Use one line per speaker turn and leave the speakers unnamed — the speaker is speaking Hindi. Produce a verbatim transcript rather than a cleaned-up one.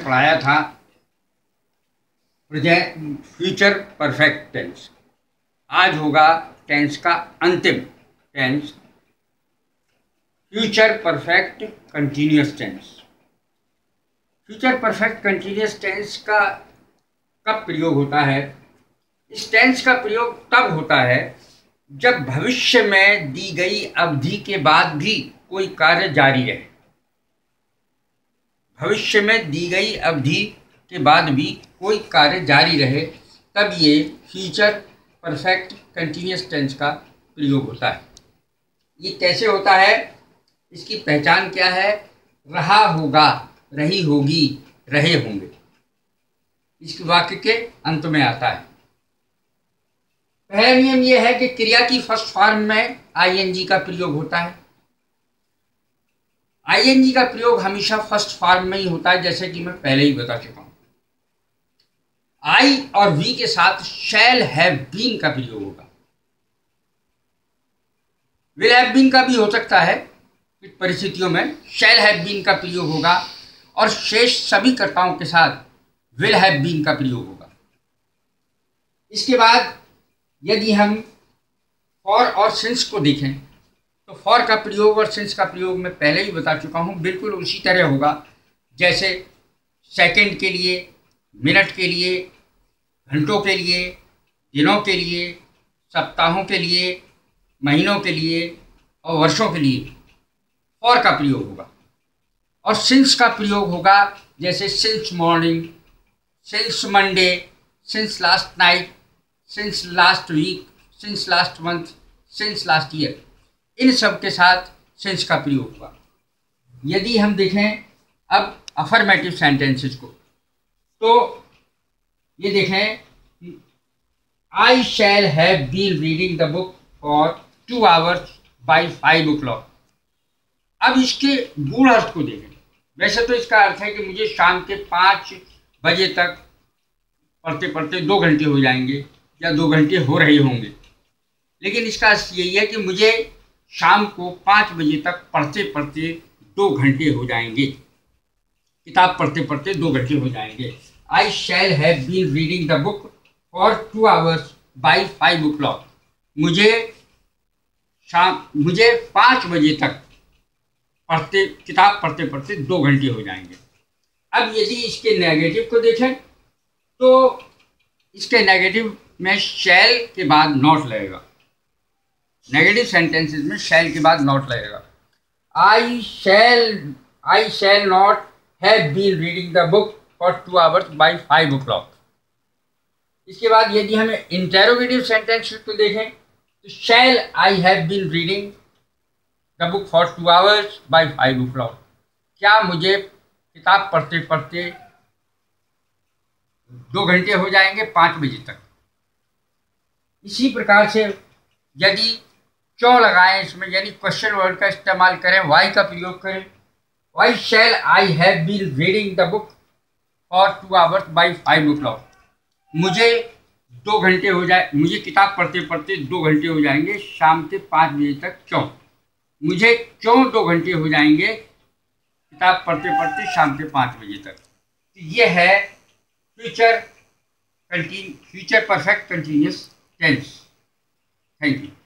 पढ़ाया था प्रेजेंट फ्यूचर परफेक्ट टेंस। आज होगा टेंस का अंतिम tense, future perfect continuous tense. Future perfect continuous tense का कब प्रयोग होता है? इस टेंस का प्रयोग तब होता है जब भविष्य में दी गई अवधि के बाद भी कोई कार्य जारी रहे। भविष्य में दी गई अवधि के बाद भी कोई कार्य जारी रहे, तब ये फ्यूचर परफेक्ट कंटिन्यूअस टेंस का प्रयोग होता है। ये कैसे होता है, इसकी पहचान क्या है? रहा होगा, रही होगी, रहे होंगे, इस वाक्य के अंत में आता है। पहला नियम यह है कि क्रिया की फर्स्ट फॉर्म में आईएनजी का प्रयोग होता है। आईएनजी का प्रयोग हमेशा फर्स्ट फॉर्म में ही होता है, जैसे कि मैं पहले ही बता चुका हूं। आई और वी के साथ शैल हैव बीन का प्रयोग होगा। विल हैव बीन का भी हो सकता है, कुछ परिस्थितियों में शैल हैव बीन का प्रयोग होगा, और शेष सभी कर्ताओं के साथ विल हैव बीन का प्रयोग होगा। इसके बाद यदि हम फॉर और सिंस को देखें तो फॉर का प्रयोग और सिंस का प्रयोग मैं पहले ही बता चुका हूं, बिल्कुल उसी तरह होगा जैसे सेकंड के लिए, मिनट के लिए, घंटों के लिए, दिनों के लिए, सप्ताहों के लिए, महीनों के लिए और वर्षों के लिए फॉर का प्रयोग होगा। और सिंस का प्रयोग होगा जैसे since morning, since Monday, since last night, since last week, since last month, since last year, इन सब के साथ सिंस का प्रयोग होगा। यदि हम देखें अब अफर्मेटिव सेंटेंसेस को, तो ये देखें, I shall have been reading the book for two hours by five o'clock. अब इसके गूढ़ अर्थ को देखें। वैसे तो इसका अर्थ है कि मुझे शाम के पाँच बजे तक पढ़ते पढ़ते दो घंटे हो जाएंगे या दो घंटे हो रहे होंगे, लेकिन इसका अर्थ यही है कि मुझे शाम को पाँच बजे तक पढ़ते पढ़ते दो घंटे हो जाएंगे, किताब पढ़ते पढ़ते दो घंटे हो जाएंगे। I shall have been reading the book for two hours by five o'clock. मुझे शाम मुझे पाँच बजे तक पढ़ते किताब पढ़ते पढ़ते दो घंटे हो जाएंगे। अब यदि इसके नेगेटिव को देखें तो इसके नेगेटिव में शैल के बाद नॉट लगेगा। नेगेटिव सेंटेंसेस में शैल के बाद नॉट लगेगा। I shall I shall not have been reading the book for two hours by five o'clock. इसके बाद यदि हमें इंटेरोगेटिव सेंटेंसेस को देखें तो shall I have been reading the book for two hours by five o'clock. क्या मुझे किताब पढ़ते पढ़ते दो घंटे हो जाएंगे पाँच बजे तक। इसी प्रकार से यदि क्यों लगाएं इसमें, यानी क्वेश्चन वर्ड का इस्तेमाल करें, वाई का प्रयोग करें, why shall I have been reading the book for two hours by five o'clock. मुझे दो घंटे हो जाए मुझे किताब पढ़ते पढ़ते दो घंटे हो जाएंगे शाम के पाँच बजे तक। क्यों मुझे क्यों दो घंटे हो जाएंगे किताब पढ़ते पढ़ते शाम के पाँच बजे तक। तो ये है future continue future perfect continuous tense. Thank you.